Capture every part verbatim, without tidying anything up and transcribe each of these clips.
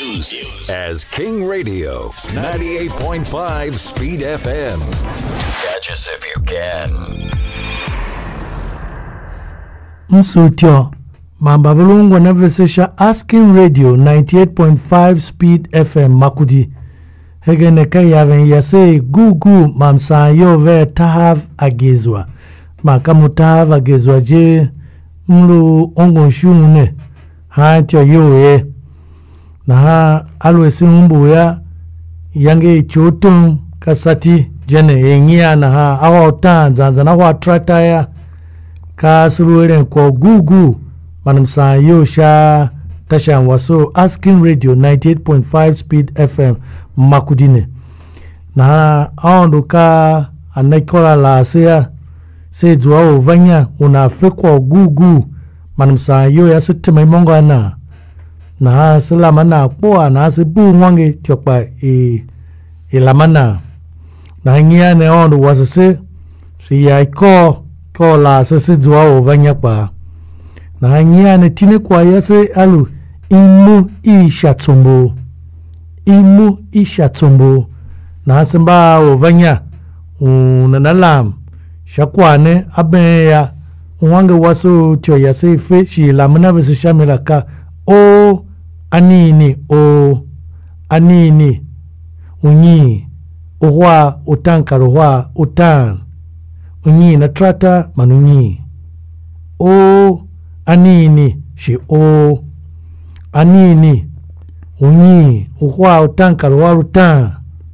news as King Radio ninety-eight point five Speed F M. Catch us if you can. Msutyo Mamba Vulungwa Navesesha Asking Radio ninety-eight point five Speed F M Makudi Hegene Kayaven Yase Gugu Mamsa Yove Tahav Agezwa Makamu Tahav Agezwa Je Mlu Ongon Shune Hatyo Yoye Na ha alwesi mbu ya Yange chotum Kasati Jene Yengia na ha Awa otanza Zanza wa trata ya Kasuluwele kwa Gugu Manamsa Yosha Tashan Waso Asking Radio ninety-eight point five Speed F M Makudine Na aondo ka Anaikola la sea Sejua ovanya Unafekwa Gugu Manamsa Yoya Sitema imongo ana Na Silamana Poa Na Sibu Mwangi Chokpa I Ilamana Na Ngiane aondo wasase Si ya iko Ko la sese jua ovanya kwa Na hanyiane tine kwa yase alu Imu isha tumbo Imu isha tumbo Na hasemba ovanya Unanalam Shakwane abeya Uwange waso Tio yase fe Shi lamina vese shamelaka O Anini O Anini Unyi Uwa utanka Uwa utan Unyi na trata manunyi O Anini Shi o Anini Unyi Uwa utanka Uwa utan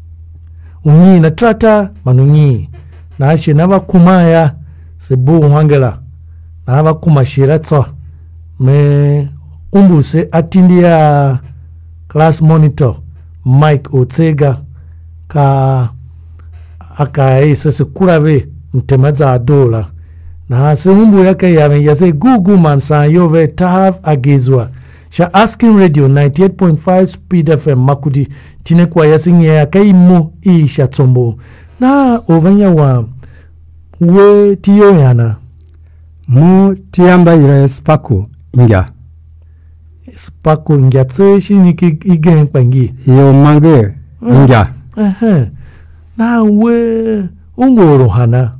Unyi na trata manunyi Na hashi nava kumaya Sebu uhangela Na hava kumashiretso Me Umbuse atindia Class monitor Mike Otega Ka Aka ese se kurave Mtemaza adola Na se humbu yake yame yase Gugu Mamsa Yove Tahav Agezwa Sha Asking Radio ninety-eight point five Speed F M Makudi Tine kwa yase nye yake imo Isha tombo Na ovenya wa We tiyo yana Mu tiyamba ira Spako Inga Spako Inga Tse shi niki igen pangi Iyo mange Inga uh, Na we Ungo rohana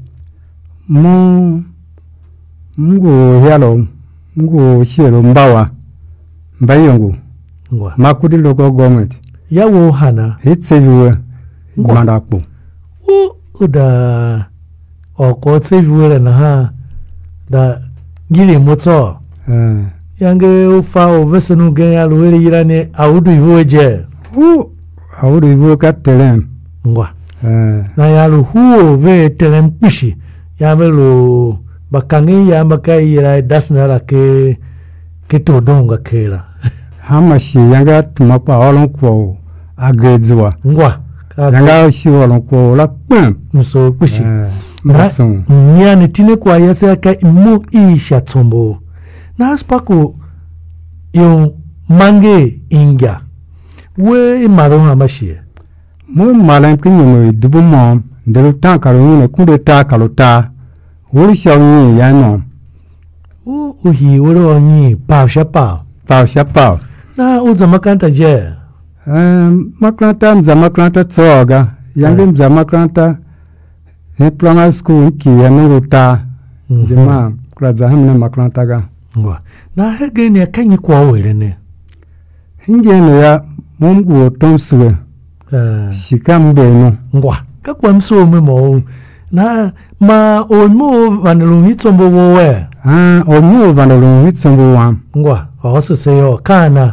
Mu Mungu yalo Mungu shiro mbawa Mbayongu Makudi local government Ya wo hana Hitse yuwe Gwandakbo U Uda Oko tse yuwe na ha Da Gili moto uh. Yange ufa ovesenu gen ya luwele yirane Audu yuwe je U Audu yuwe katelem Ngwa uh. Na yalu huo ve telem pishi Yamelo Bakangi yambaka yira dasnara ke Kito donga kela Hamashi yanga tumapa olon kwa Agezwa Ngwa Yanga shi olon kwa la pem Nso pishi Mbason Nyani tine kwa yase yaka imu isha tombo Na aspako Yung mange inga We imaro hamashi Mo malam kinyo dubu mom Ndelu tan kalonyine kunde ta kalota Wuri shawini yano U uhi wuri onyi Pao sha pao Pao sha pao Na uza makanta je um, Makranta mza makranta tsoga Yangi mza makranta Hiplanga school ki yano ta Jima kuraza hamne makranta ga Ngwa Na hege ni ya kanyi kwa wele ne Hinge no ya Mungu otomsuwe uh, Shika mbeno Ngwa Kakwa mso umemo Na ma olmo vanelu hitombo wowe Ah, olmo vanelu hitombo wam Ngwa Ose seyo Kana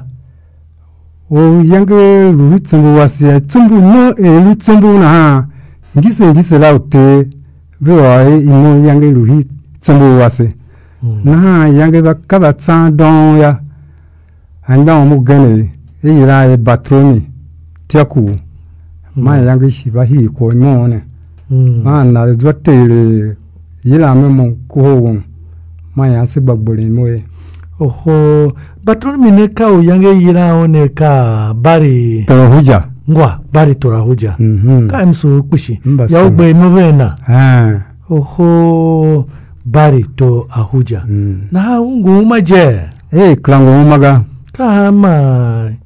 O yange luhitombo wasi Tumbu no e luhitombo na ha Ngise ngise la ute Viwa e imo yange luhitombo wasi mm. Na ha yange bakaba tsan don ya Anda omu gane E yira e batroni Tiaku mm. Ma yange shiba hii kwa imo one Mm. Ma na zwatele yila memo kuho ma ya se bagbole moye oho batun mineka o yange yira one ka bari torahuja ngwa bari torahuja mhm ka mso kushi ya ugbe novena ah oho bari to ahuja mm. Na ungu umaje eh klango umaga kama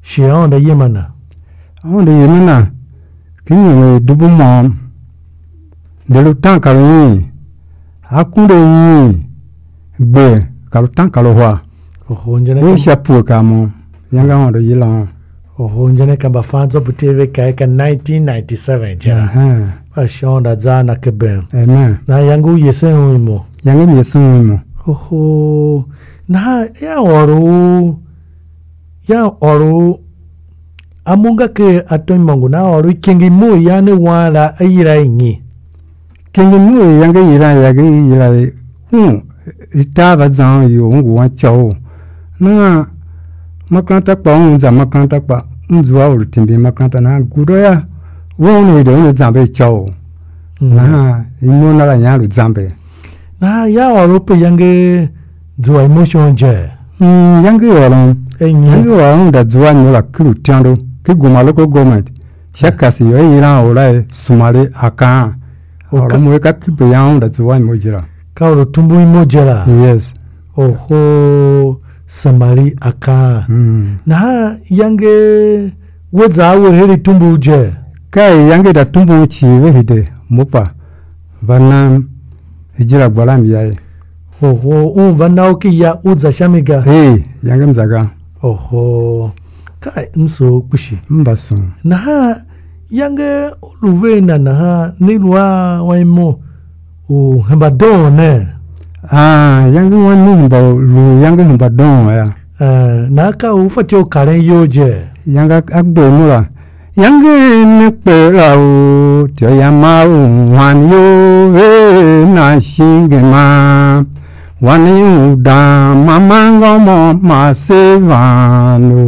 she on the Yemana. On the Yemana, can you double mom? The Lutan Caloni, Hakunde, Be, Kalutan Kaloha, oh, Shapu Camo, younger on the Yellow. Oh, njane kamba fanzo putive kaeka nineteen ninety-seven ja. Ba shonda zana kebe. Amen. Na yangu yesen wimo. Yangu yesen wimo. Oho. Na ya oru ya oru amunga ke atoi mangu na oru kingi mu yane wala ayira ingi. Kingi mu yangu yira yagi yira hu itaba zan yo ngu wan chao. Na makranta kwa unza makranta kwa unzuwa urutimbi makranta na gudoya wonu ide unu zambe chao. Na imona la nyaru zambe. Na ya warupe yange zuwa emotion je. Hmm yange waron. Yange waron da zuwa nyola kuru tiando kiguma local government. Shakasi yo ira ola sumare aka. Ola mweka kipe yaon da zuwa mojira. Ka uru tumbu mojira. Yes. Oho. Samari aka. Mm. Na yange weza awe heri tumbu uje. Kai yange da tumbu uchi wehide mupa. Vana hijira gwalambi yae. Oho, un vana oki ya uza shamiga. Hey, yange mzaga. Oho. Kai mso kushi. Mbaso. Na ha yange uluwe na ha nilwa waimo uhembadone. Ah, yange wanu mba lu yange mba don ya. Uh, na ka ufati o karen yoje. Yange agbo mura. Yange nepera o tia yama o wan yo e na shingema. Wani uda mamango mo masevano.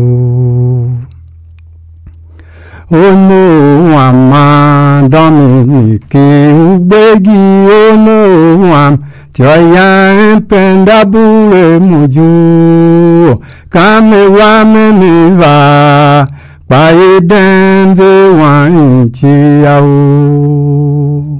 Ono wama Dominique ubegi ono wam. Tiaya penda bule muju kame wa memiva pae denze wa inchi yao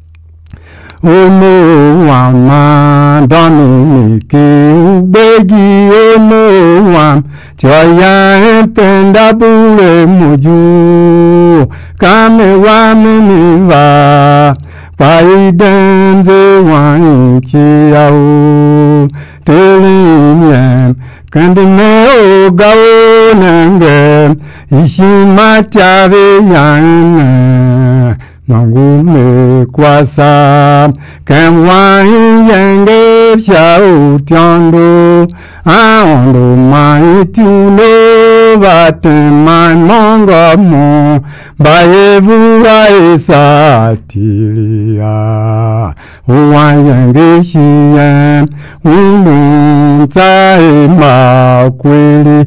ono wa ma Dominique ubegi ono wa tiaya penda bule muju kame wa memiva Pai denze wang chiao telim kandime o gao nenge ishima tiave yang mangu me kwasa kan wang yenge xiao tiando aondo mai tulo vatemai mongo mo baevu aisa tilia uwayenge xiyem windum tsae ma kweli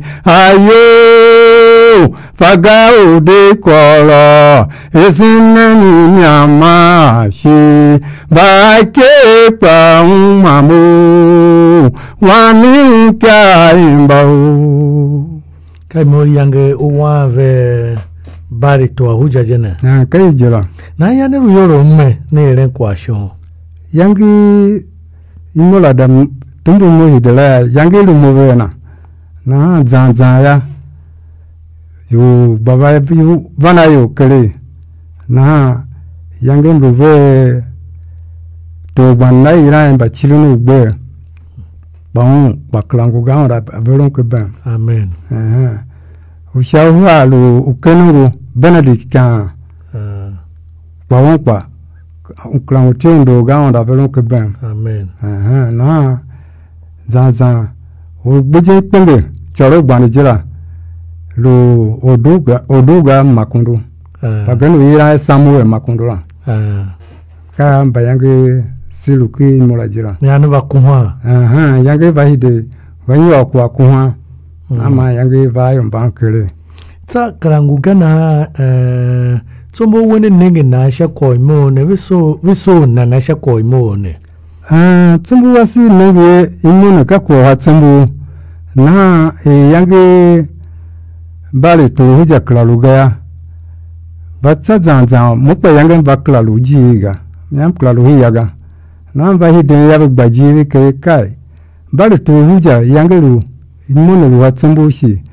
ayo fagao de kolo esineni nyama shi bake pa umamu wani ka imbao kai mo yange uwave bari to ahuja jena na kai jela na yane ruyoro mme ne ren kwasho yangi imola da tumbu mo hidela yangi lumo na na zanzan ya yo baba yo bana yo kele na yangi luve to banna ira ba chilunu gbe bon baklango ga ra aberon ke ben amen eh o shawa lu ukenungu benedict kan ba won pa uklango tendo ga ra aberon ke ben amen eh na zanzan o gbeje pele choro gbanijira lo oduga oduga makundu baganu ira samuel makundu ra ka bayange siluki molajira yani bakuha aha yange bahide wanyi wakwa kuha ama yange bayo bankele tsa karangu gana eh tsombo wene nenge na sha koimo ne viso viso na na sha koimo ne ah tsombo wasi nenge imuna ka ko ha tsombo na e yange bale to huja klaluga batsa zanza mupa yange baklalu jiga nyam klalu hiyaga na bahide yabe bajiwe ke kai bale to huja yange lu imuna lu tsombo shi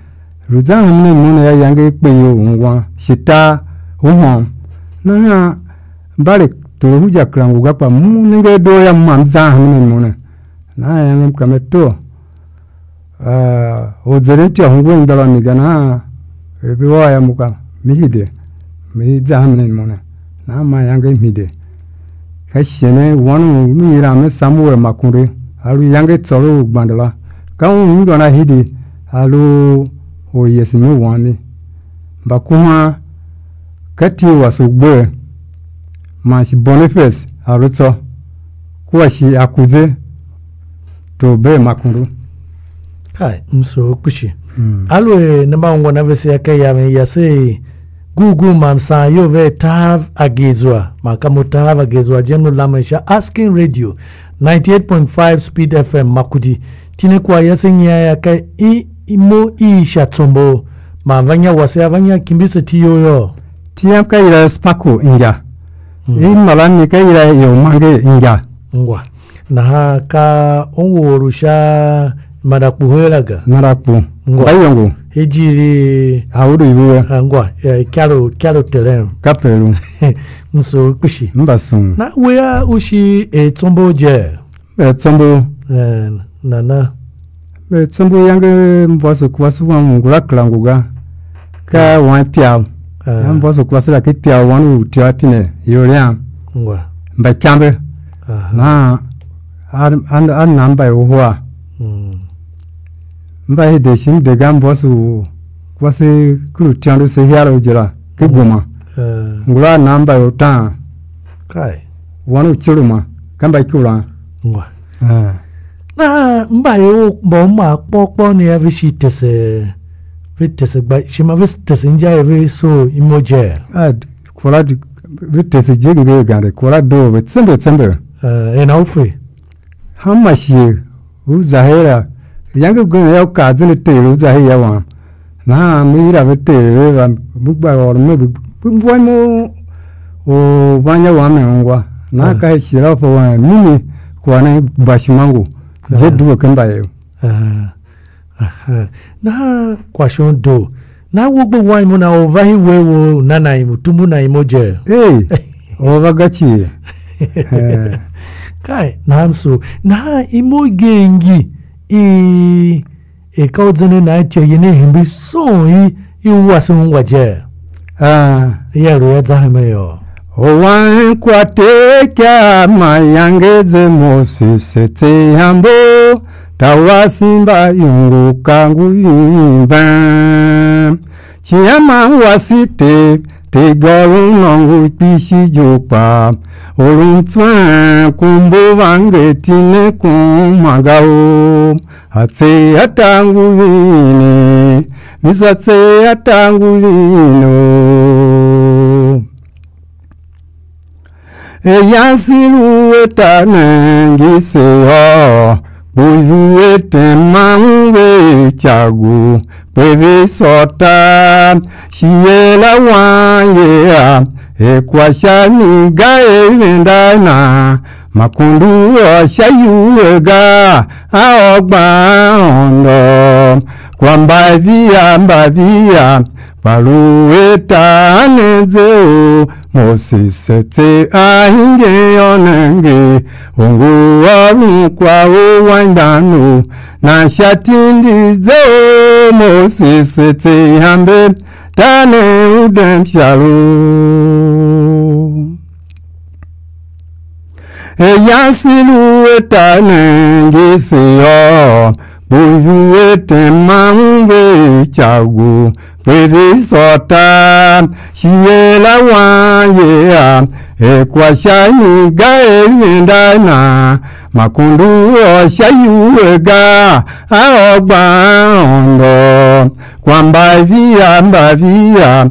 Ruza hamne mona ya yange peyo ngwa sita uhom na bare to huja krangu gapa munenge do ya mamza hamne mona na yange kameto ah ozerenti ahungwe ndala migana ebiwa ya muka mihide miza hamne mona na ma yange mide kashene wanu mi rame samuwe makunde alu yange tsoro gbandala kaun ngona hidi alu o yesimi wani bakuma kati wasugbe mashi Boniface aruto kuwashi akuze to be makundu hai mso kushi mm. Alwe nema ngona vese yake ya yase gugu mamsa yo ve tav agezwa makamu tav agezwa jenu lamesha Asking Radio ninety-eight point five Speed F M Makudi tine kwa yase nya yake i imo i shatombo mavanya wase avanya kimbisa tiyo yo tiam ka ira spako inja mm. I malani ka ira yo mange inja ngwa na ha ka onworusha madakuhelaga marapu bayongo hejiri awuru iwe ngwa kyalo kyalo terem kapelu mso kushi mbasun na wea ushi etombo je etombo na na etombo yange mboso kwasu wa ngula klanguga ka wan piao mboso kwasu la ke piao wanu tia pine yoria ngwa mbakambe na an an namba yohwa mba he deshin de gambosu kwase kuru tiandu se hiaro jira ke goma ngula namba yota kai wanu chiruma kamba kura ngwa na mba yo bomma popo ni avishi tese vitese ba shima vitese nja eve so imoje ad kola vitese jege gande kola do vitsembe tsembe eh ena ufe hamashi uzahera yange gwe ya kazini tero zahiya wa na mira vete va bugba or me bugwamo o banya wa mengwa na ka shira fo wa mini kwa na bashimangu je duwe kamba yo ah ah na kwa shon do na wogbo wa mo na over hi wewo nana imu tumu na imoje eh o bagachi kai na amso na imo gengi i e kauzene na tie yene himbi so i i wasun waje ah ya ro ya zahme yo o wan kwate kya mayangeze mosi sete hambo tawasimba yungu kangu yimba chiyama wasite te goru nongu pishi jopa olumtwa kumbo vange tine kumagao atse atangu vini misatse atangu vino eyasilu etanengiseyo buyu etemawe chagu bebe sota shiela wanye ekwashani gae vendana makundu oshayuega aogba ondo kwamba via mbavia palueta nezeo mosisete ahinge onenge ungu waru kwa uwandano na shatindi zeo mosisete hambe tane udempyalo eyasilu etanengiseyo buyu etemambe chagu bebe sota shiela wanye ekwashani gae vendana makundu oshayuega aogba ondo kwamba via mbavia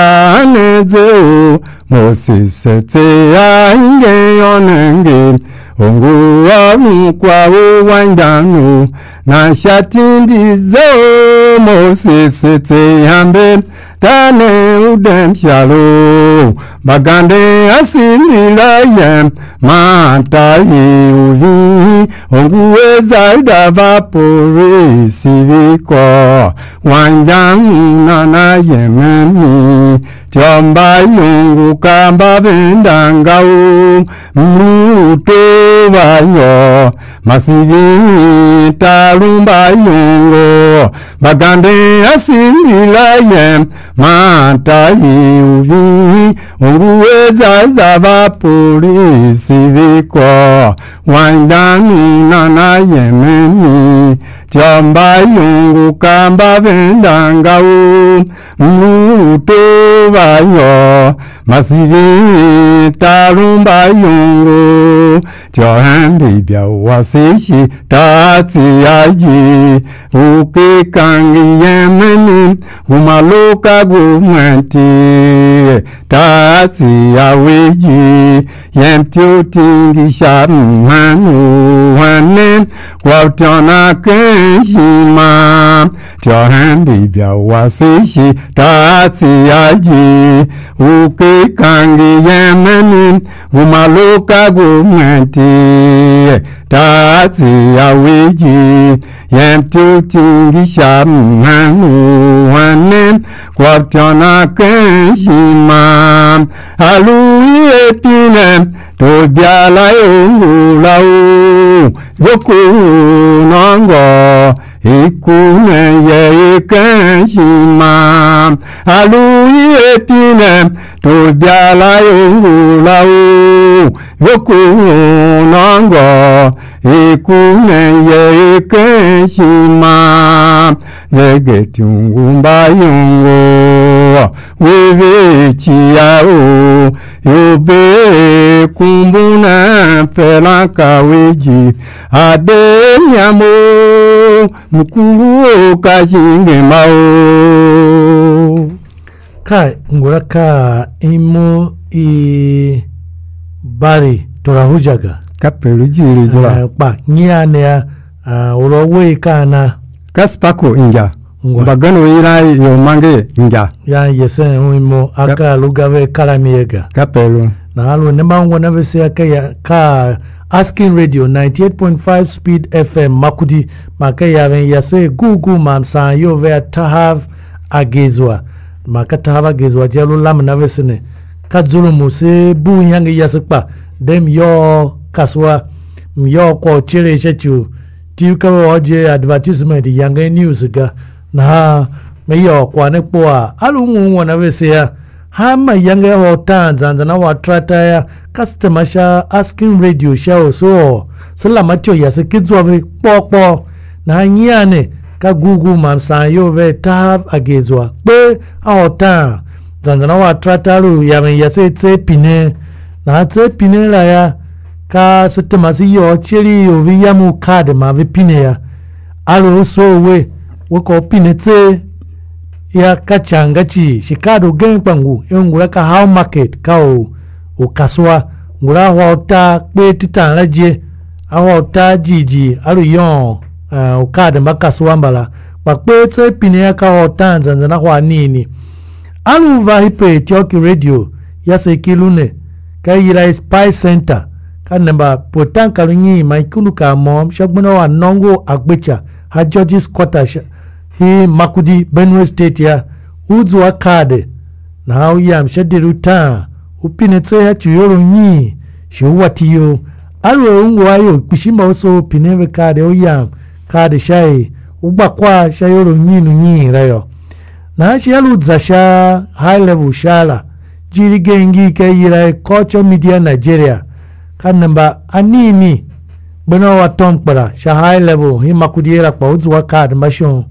walueta nezeo mosisete ainge onenge ongu wa kwa wandanu na shatindi zo Moses te hambe tane udem shalo bagande asinila yem mata uvi ongu ezalda vapore siviko wandanu nana yememi Chamba yungu kamba vendangau Muto vayo Masivi talumba yungu Bagande asinila yem Mata yuvi Unguweza za vapuri siviko Wandani nana yemeni Chamba yungu kamba vendangau Muto vayo Masivi talumba yungu Chohandi bia wasishi Tatsi aji Uke kangi yemeni Umaloka gumenti Tatsi aweji Yemtio tingi shamanu Wanen Kwa utiona kenshima Chohandi bia wasishi Tatsi aji Uke kangi yemeni Umaloka gumenti Tatsi aweji Yemtio tingi shamanu Wanen Kwa utiona kenshima Alui epine Tobiala yungu lau Yoku nongo Ikune ye ikenshima Alui epine Tobiala yungu lau Yoku nongo Ikune ye ikenshima Zege tungumba yungu Wewe chiao Yobe kumbuna fela kaweji Ade nyamo Mkuru kashinge mao Kai nguraka imo i bari torahujaga Kapelu jiri jila Pa nyane ya ulowe kana Kaspako inja Bagano irai yo mange inja Ya yesen uimo aka lugawe kalamiega Kapelu Na halu nembango navese aka ya ka Asking Radio ninety-eight point five Speed F M Makudi Maka ya ven yase gugu mamsa yo vea tahav agezwa Maka tahav agezwa jalo lam navesene Kadzulu muse bu nyange yasekpa Dem yo kaswa Myo kwa chile shechu Tiuka waje advertisement yange news ga Na meyo kwa nekpoa Alu ngu wanavese ya Hama yange hotan zanzana wa trata ya Customer sha Asking Radio sha so Salama cho yase kizwa ve pokpo Na nyane Ka gugu mamsa yo ve tahav agezwa Be a hotan Zanzana wa trata lu Yame yase tse pine Na tse pine la ya Ka sistema si yo chiri yo vi yamu kade ma vi pine ya Alu so we Wako pine tse Ya kachanga chi Shikado gen pangu Ngula ka how market Ka o Ukaswa Ngula wata Kwe titan laje Awata jiji Alu yon uh, Ukade makaswa mbala Pakwe tse pine ya ka wata Zanzana kwa nini Alu vahipe Tioki Radio Yase kilune Ka yira Spy Center Ka namba Potan kalunyi Maikunu ka mom Shakbuna wa nongo Agbecha Ha George's Quarter Hi Makudi Benue State ya Uzu wa kade Na hau ya mshadiru taa Upinetse ya chuyoro nyi Shuwati yo Alwe ungu ayo Kushimba uso pinewe kade Uyam kade shai Ubakwa shayoro nyinu nyi rayo Na hashi alu zasha High level shala Jiri gengi ke yirai Culture Media Nigeria Kanamba anini Beno wa tonkpara Sha high level Hi Makudi era kwa uzu wa kade Mashon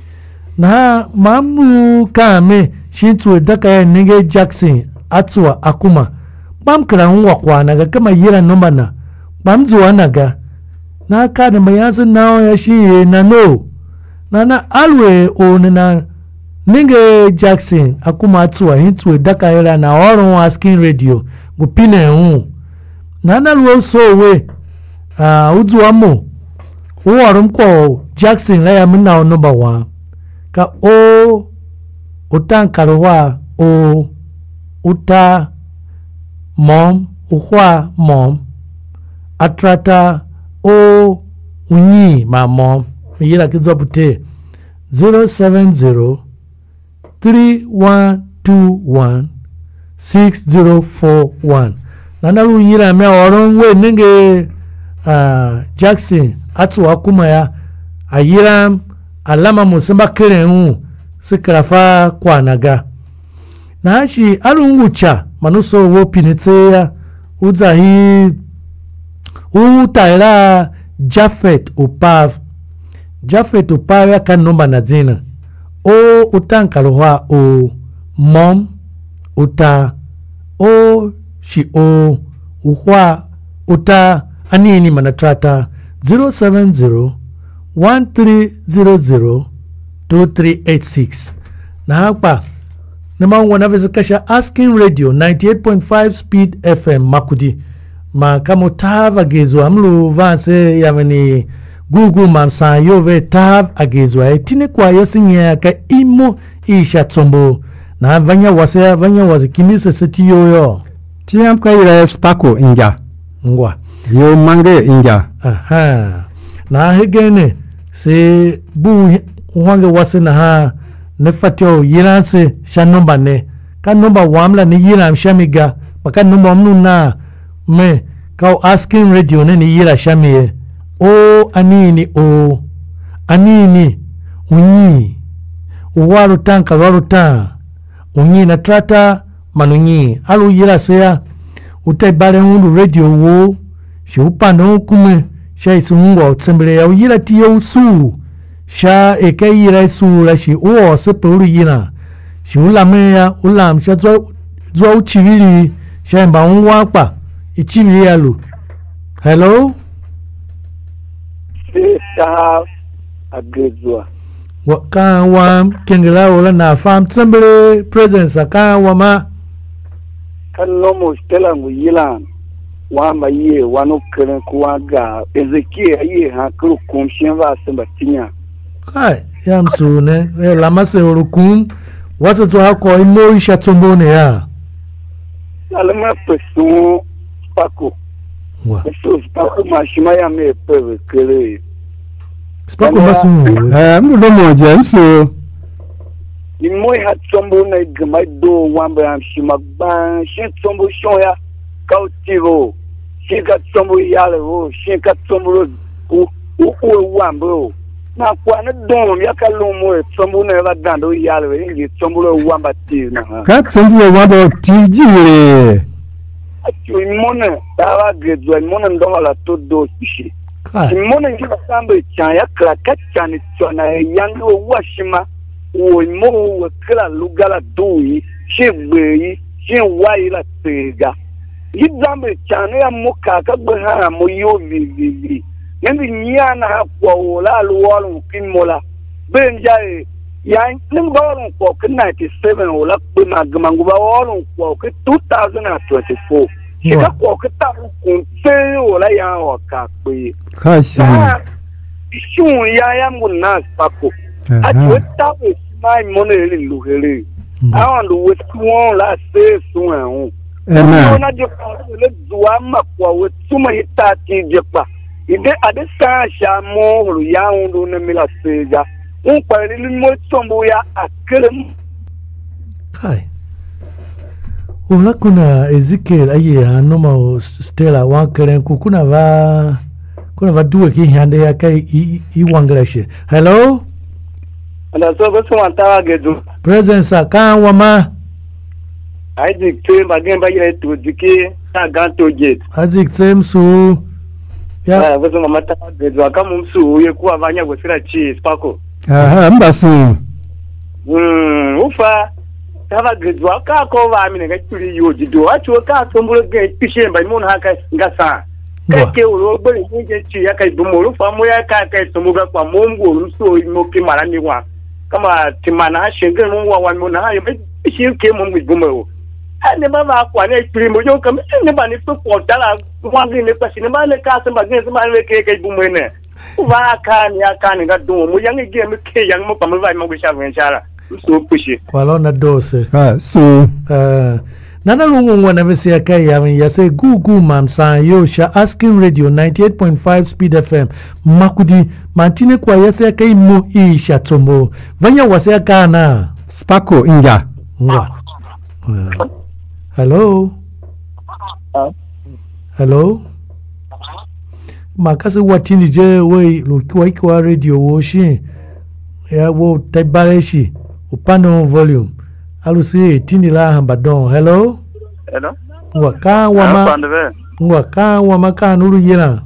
Na mamu kame Shintu daka ya nige Jackson Atwa akuma Bamkara unwa kwa naga Kama yira nomba na Bamzuwa naga Na kade mayansi nao ya shiye na no Na na alwe o na Nige Jackson Akuma atwa Hintu daka ya na Oron Asking Radio Gupine uu Na na luo so we ah uzu amo o warum ko Jackson la ya mna number one ka o utan karwa o uta mom uhwa mom atrata o unyi ma mom yira kizopute zero seven zero three one two one six zero four one nanalu yira me oron we ninge uh, Jackson atu akuma ya ayira alama musamba keren sikrafa kwanaga na shi alungucha manuso wo pinite ya uzahi utaira Jafet Opav Jafet Opav ya kan nomba na zina o utankaroha o mom uta o shi o uhwa uta anini manatrata zero seven zero one three zero zero two three eight six na hapa nama wana vezi kasha Asking Radio ninety-eight point five Speed F M Makudi ma kamo tav agezo amlu vanse yamani Google mamsa yove tav agezo ya tine kwa yasinye ka imo isha tsombo na vanya wase vanya wase kimise seti yoyo tiam ka ira spako inja ngwa yo mange inja aha na hegene se bu wange wase na ha ne fatio yiranse sha number ne ka number wamla ni yiram shamiga baka number mnu na me ka Asking Radio ne ni yira shamiye o anini o anini unyi uwaru tanka waru ta unyi na trata manunyi alu yira seya utaibale hundu radio wo shi upanda hukume sha isunungwa utsembele ya uyira tiyo usu sha eke yira isu la shi uo sepe ulu yina shi ulameya ulam sha zwa uchivili sha mba unwakpa ichivili ya lu hello Sahab agezwa kan wa kengela wala na fam tsembele presence kan wa ma kan nomo stela nguyilan wa ma ye wano kren kuwaga Ezekiel ye ha kru kumshin va sembatinya kai yamsu ne la mase urukum wasa to hako imo isha tombone ya alama pesu pako wa pesu pako mashima ya me peve kele spako masu eh mu lo mo James imo ha tombo na gma do wamba am shima ban shi tombo shoya kautiro shi ka tombo yale ro shi ka tombo u u wamba na kwa na dom ya kalumo tombo na ba dando yale ngi tombo wamba ti na ka tombo wamba ti jire atu imona tawa gedwa imona ndo la to do shi imona ngi sambe chanya kla kachani tsona yango washima wo mo wo kla lugala dui shegbe shi wai la tega yidambe chana ya muka ka gha mo yo vivi ngi nyana kwa wala luwalu kimola benjae ya nim gawon ko ninety-seven wala kuma gamangu ba wala ko two thousand twenty-four shika ko ta kun te wala ya wa ka pe kashi shun ya ya munna pako atu ta we mai monele luhere awon do we won la se sun ehun Amen. Ona je ko le duwa ma ko we tuma hita ti je pa ide ade sa sha mo ru ya undu ne mila seja un pare ni mo tombo ya akere kai wala kuna Ezekiel aye anoma Stella wankeren ku kuna va kuna va duwe ki hande ya kai i, i wangreshe hello ala so go so wanta gedu presence kan wa ma ai dik te ba gen ba ye to dike ta ganto jet azik temsu ya go so mata gedu aka mumsu ye ku abanya go sira chi spako aha mbasu mm ufa tava gedu aka ko ba mi ne ga turi yo dido acho ka tombolo ge pishe ba mon haka ngasa ka ke uro gbe ni je chi ya kai dumoro fa mo ya ka kai tomuga kwa mongo ruso mo ke mara ni wa kama timana shenge mo wa wa mo na ya be shi ke mo ngwe gumo ne ma ma kwa ne primo yo kam ne ba ni to ko dala wa ni ne kwasi ne ma ne ka se ma ne se ma ne ke ke bu me ne wa ka ni aka ni ga do mo yang ge me ke yang mo kam vai mo go sha ven chara so pushi kwalo na dose ah so uh nana lungu wana vese akai ya ya say gugu mamsa yo sha asking radio ninety-eight point five speed F M makudi mantine kwa ya say akai mo i sha tombo vanya wase akana Sparko inja ngwa uh, hello uh. hello makase watini je we lukiwa ikwa radio wo shi ya wo tabareshi upano volume alusi tini la hambadon hello hello ngwa ka wama ngwa ka wama ka nuru yena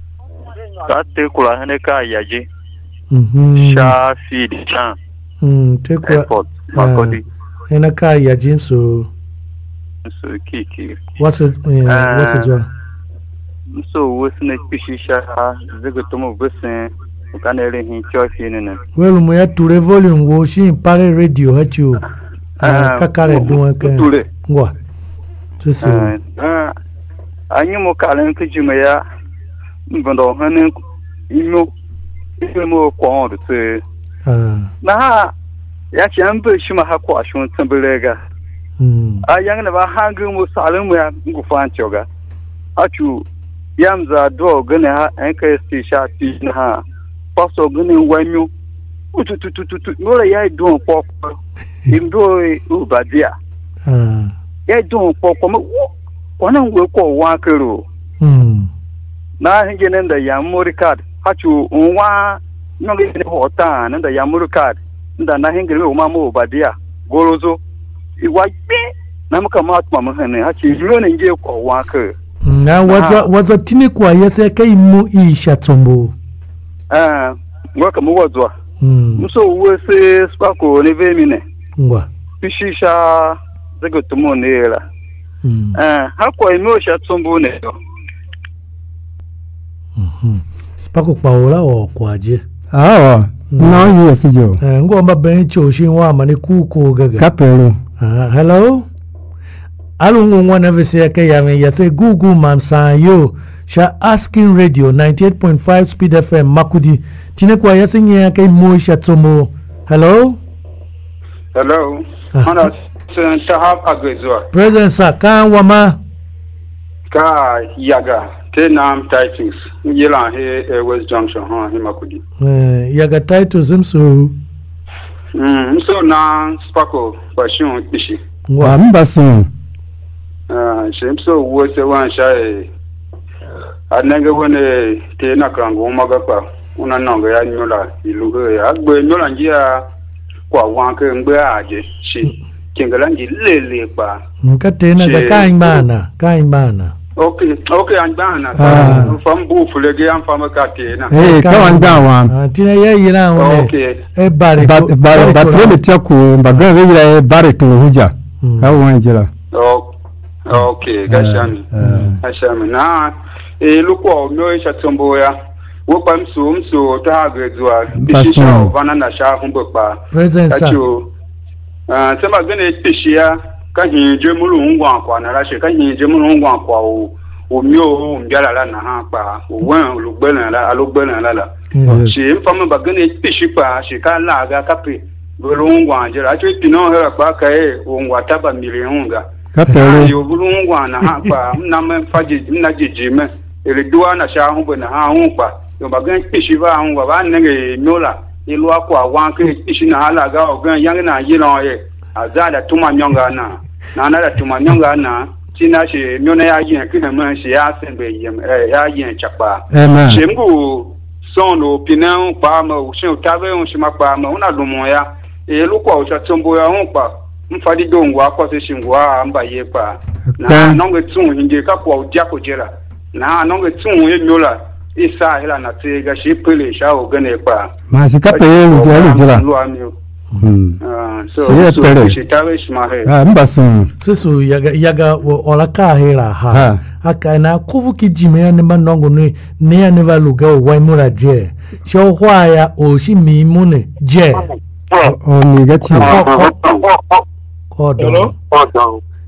ka te kula hene ka yaji mhm sha feed chan mm te kula makodi hene ka yaji so so kiki what's it uh, what's it one so wosne pishisha zego tomo besen kanele hin chofi nene well mo ya ture volume wo shi pare radio hachu ah kakare duwa ka ngwa tusu ah anyu mo kalen kujuma ya ngondo hanen imo imo kwa ndo te ah na ya chambe shima ha kwa shon tambelega mm ayang na ba hangu mo salon mo ya ngufan choga achu yamza do gane ha enka sti sha ti na paso gane wanyu ututututu nola ya do poko imdo ubadia ah ya do poko mo kwana ngwe ko wakero mm na hinge nenda ya memory card hachu nwa nonge ne hota nenda ya memory card nda na hinge we ma mo ubadia gorozo iwa pe na maka ma atuma mo hene hachu yiro ne nge ko wakero na wazo wazo tini kwa yese kai mu isha tombo ah ngwa mu wazo mm muso wese Sparko ne vemine ngwa pishisha zego tumo nela mm ah hakwa imosha tombo ne mhm Sparko paola o kwaje ah no yes jo eh ngomba bencho shinwa mani kuko gaga kapelo ah hello alungu ngwana vese akai ya ya say gugu mamsa yo sha asking radio ninety-eight point five speed F M makudi tine kwa ya senye akai mo sha tomo hello hello mana tahab agwezwa present sir kan wama ka yaga tenam titles yela he West Junction ha he makudi eh yaga titles mso mm so na Sparko passion ishi wa mbaso ah shemso wo se wan shae anenge wone te na kango magapa una nongo ya nyola iluhe ya gbe nyola njia kwa wanke ngbe aje shi kingala nji lele pa nkatena ga kain bana kain bana okay okay anbana fambu fulege am fama katena eh kawan dawa ah tina ya yira one okay e bari but but but wele tiaku mbaga wele e bari to huja ka wanjira okay gashami gashami na e luko no isha tombo ya wo pam so mso to ha gredua bisha bana na sha humbo pa present sir ah sema gane tishia ka hinje mulu ngwa kwa na rashe ka hinje mulu ngwa kwa o o mio mbiala la na ha pa o wan lugbena la alugbena la la shi mfama ba gane tishi pa shi ka la ga kapi bulu ngwa jira acho tino hera pa ka e o ngwa taba milionga kapelo yo bulu ngwa na ha pa na me faji na jijime ele duwa na sha humbo na ha hu pa yo ba gane tishi ba hu ba nenge nola ilu akwa wan ke tishi na hala ga o gan yang na yilo ye azada tuma nyonga na na na tuma nyonga na tina she myona ya yin kina man she ya sembe yem ya yin chapa shemgu sono pinan pa ma o shin tabe on shima pa ma una lumo ya e lu kwa o chatombo ya on pa mfadi dongwa kwa se shingwa amba ye pa na nonge tun hinge ka kwa o dia ko jera na nonge tun e nyola isa hela na tega shi pele sha o gane pa ma si kapelo jera jera mm ah so so shi tabe shima he ah mbaso sisu yaga yaga ola ka hera ha aka na kuvu kijime ne manongo ne ne neva luga o waimura je sho hwaya o shi mimune je o mi gati kodo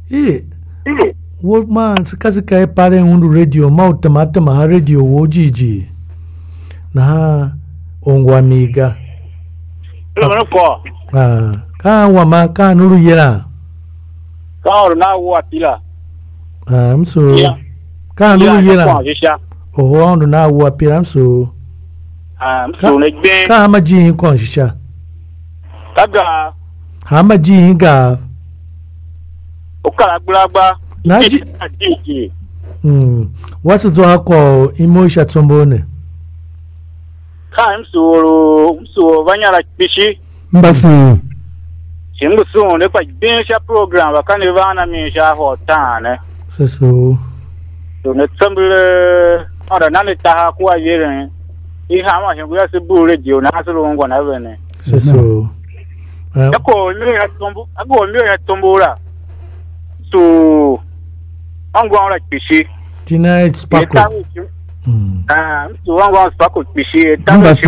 Eh. Wo man kasi kai pare undu radio ma utamata ma radio wo jiji. Na ongwa miga. Lo ko. Ah, ka wa ma ka nuru yera. Ka na wo apila. Ah, mso. Ka nuru yera. Oh, ando na wo apila mso. Ah, mso ne gbe. Ka ma ji kon shisha. Kaga. Ha ma ji ga. Okala gbagba. Naji. Hmm. Wasu zo hako imosha tombone. Ka mso mso banyala kishi. Mbasu. Chimbusu ne kwa binsha program bakane bana misha hotane. Seso. So ne tsambule ora nane taha kwa yere. Iha ma shingu ya sibu radio na asulu ngwa na bene. Seso. Ako mi ya tombo, ako mi ya tombola. So angwa ora kishi. Tonight sparkle. Ah, so angwa sparkle kishi. Mbasu.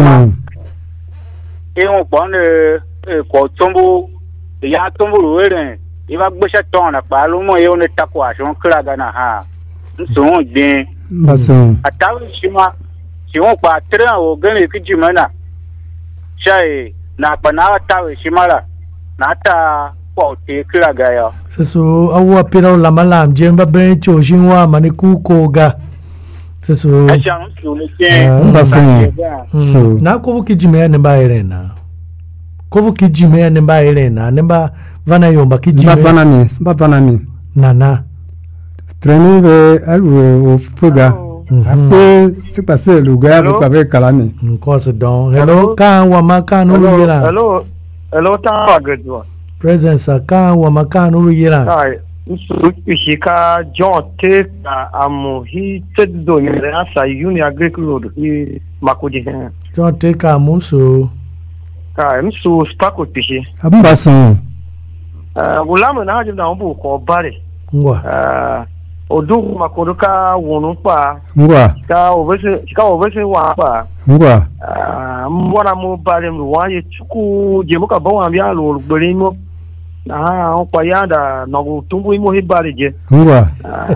Ewo pone ko tombo ya tombo were. Iba gbesha tona pa lo mo e one tako aso kra gana ha. Nso gbin. Mbasu. Atawi shima. Si won pa tren o gane kijimana. Shai na pana tawe shimala. Na ta po te kra ga yo. Seso awu apira la malam jemba ben cho shinwa maniku koga. Seso. Acha nso le ke. Mbasu. So na ko kijime ne ba irena. Ko kijime ne ba irena, ne ba vana yomba kijime. Ba banani, ba banani. Nana. Treni be alu o fuga. Apo se passe le gars avec avec Kalani. Nkoso don. Hello, ka wa maka no yira. Hello. Hello ta gadwa. Presence ka wa maka no yira. Ai, nsu ishika John te amu hi tedo ni asa uni agricul road i makudi he. John te ka muso. Ka nsu spako pishi. Ambasu. Eh, gulama na haje na mbu ko bare. Ngwa. Eh, odu makodoka wonu pa. Ngwa. Ka obese ka obese wa pa. Ngwa. Ah, mbona mu bare mu wa ye chuku je muka ba wa bia lo gbere mo. Ah, o pa yanda na go tumbu imo he bare je. Ngwa.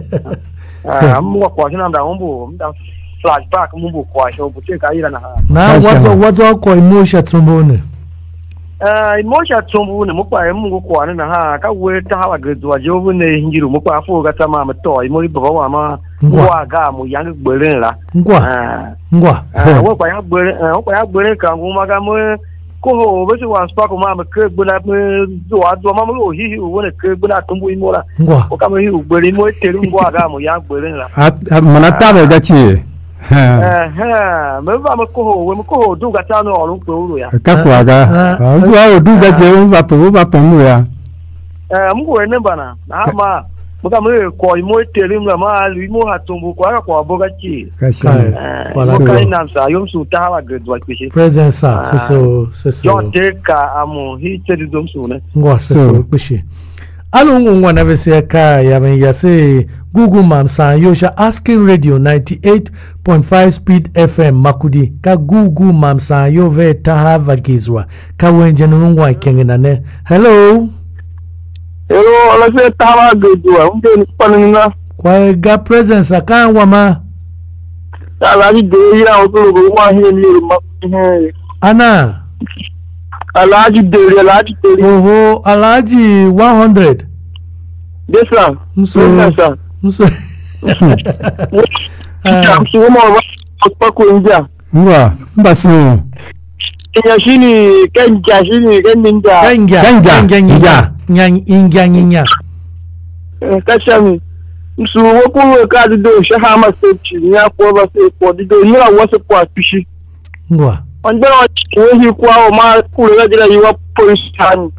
Ah, mu kwa jina nda mbu nda flashback mu bu kwa sho bu te ka ira na. Na wazo wazo ko emotion tumbone. Eh, emotion tumbu ne mu kwa mu kwa na ha ka we ta hawa gredwa je obu ne hinjiru mu kwa fo ga ta ma ma to imo baba wa ma wa ga mu yang gbere la. Ngwa. Ngwa. Ah, wo kwa ya gbere, wo kwa ya gbere ka mu ma ga mu ko ho be se wa spark ma ma ke gbona me do ado ma mo hi hi wo ne ke gbona tumbu imo la. Ngwa. O ka mo hi gbere mo teru ngwa ga mu ya gbere la. Manata be gachi. Eh eh, me ba mo ko ho, we mo ko ho du ga ta no orun pe uru ya. Ka kwa ga. Ozu a odu ga je wo ba pe wo ba pe mu ya. Eh, mu ko ne bana. Na ma mo ka mo ko imo teru la ma lu imo ha tumbu ko ga ko boga chi. Kashi. Eh, mo ka ina sa yom su ta hawa gredwa kishi. Presence sa so so. Yo te ka amu hi teru dom su ne. Ngwa so kishi. Alo ngwa na vese ka ya ben ya se Google Maps and Yosha Asking Radio ninety-eight point five Speed F M Makudi ka Google Maps and yo ve tahava gizwa ka wenje nungwa ikengena ne. Hello. Hello, ala se tahava gizwa unde ni panina. Kwa ga presence aka wama. Ala ni de ya otolo go wa he ni ma he. Ana. Alaji de alaji de. Oho, alaji one hundred. This one. Mso. Mso. Ah, mso mo wa ko inja. Ngwa, mbasu. Kenya shini kenja shini keninja. Kenja. Kenja. Kenja. Nyang inja nyinya. Kashami. Mso wo ko ka do shahama sechi nya ko ba se ko do ni wa wo se ko apishi. Ngwa. Onde o hi kwa o ma kule jira yiwa police tan.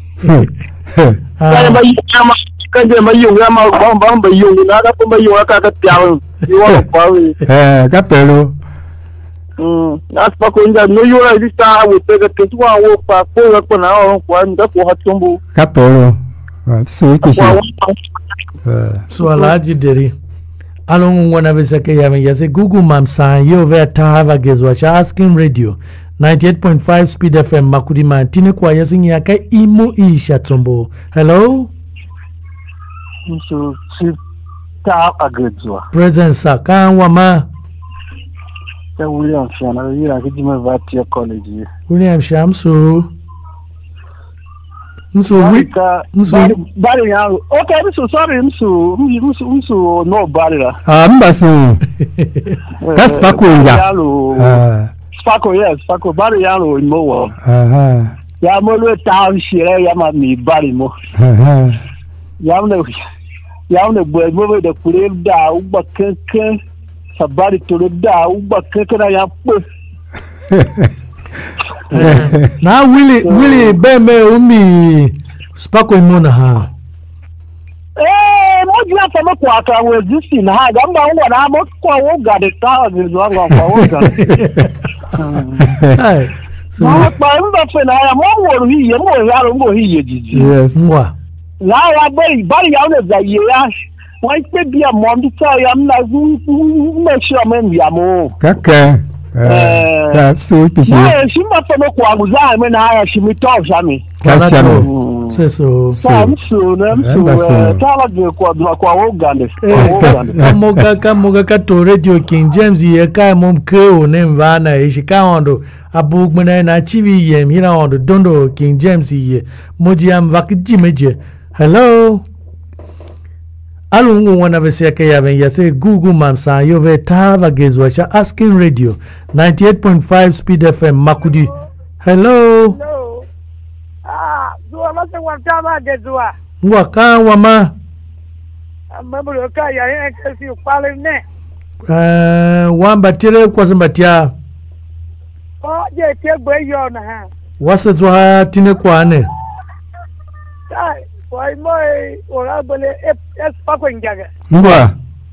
Kaya ba yama kanje ma yunga ma ba ba ba yunga na ka ba yunga ka ka tiawo. Yiwa kwa we. Eh, ka pelo. Mm, na pa ko nja no yura di sta wo te ka tu wa wo pa ko ko na o kwa nda ko hatumbu. Ka pelo. So kishi. Eh. So alaji deri. Along one of his yes, Google Maps and you over Tahava Gezwash Asking Radio ninety-eight point five Speed F M Makudi Mantine kwa yasing yaka imo isha tombo. Hello? so si ta agedzwa Presence kan wa ma ta William Shana yira ki jima Vatia College William Shamso Mso wi mso bari ya okay mso sorry mso mso mso no bari la ah mbaso that's Spako ya ah Spako yes Spako bari ya lo mo wo aha ya mo lo ta shire ya ma mi bari mo aha ya mo ya mo bo mo de kure da u ba kankan sabari to da u ba kankan ya pe na Willie Willie be me umi Spako imona ha eh mo jia fa mo kwa ka we exist na ha ga mba ngwa na mo kwa wo ga de ta zo ngwa kwa wo ga hey so ma pa mba fe na ya mo wo hi ye mo ya ro mo hi ye jiji yes ngwa la ya bari bari ya ne za ye ya wọ́n pe bi mo bi ta ya na zu me sure me ya mo kaka eh ta so pisi na shi ma fa mo kwa guza me na ya shi mi to sha mi kasano c'est so Samsu na msu tala de kwa kwa wogande kamoga kamoga ka to radio King James ye ka mom kreo ne mvana ishi ka hondo abugbena na chivi ye mira hondo dondo King James ye moji am vakijimeje hello alungu wana vese ke ya ben yase Google mamsa yove tava gezwa cha Asking Radio ninety-eight point five Speed F M Makudi hello hello ah zuwa mase wantama gezwa ngwa ka wama ambabulo ka ya ya kasi pale ne eh wamba tire kwa zambatia o je te gbe yo na ha wasa zwa tine kwa ne sai wai moi ora bole es Spako njaga ngwa